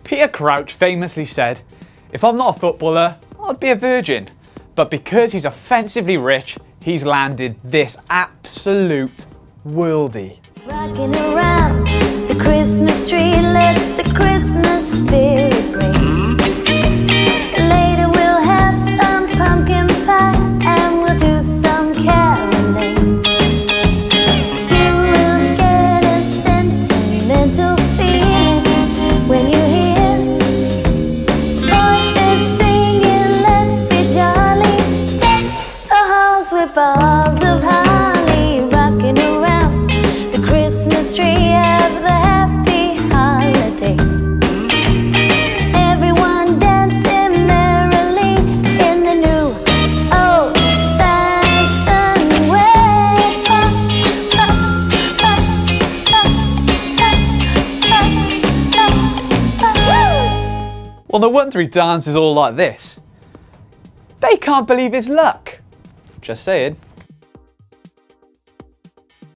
Peter Crouch famously said, "If I'm not a footballer, I'd be a virgin." But because he's offensively rich, he's landed this absolute worldie. Rocking around the Christmas tree, let the Christmas spirit ring. Later we'll have some pumpkin pie and we'll do some caroling. You will get a sentimental feeling when you hear voices singing, let's be jolly. Deck the halls with balls of holly, rocking around the Christmas tree, have the happy holiday. Everyone dancing merrily in the new old-fashioned way. Well, no wonder he dances all like this. They can't believe his luck. Just saying.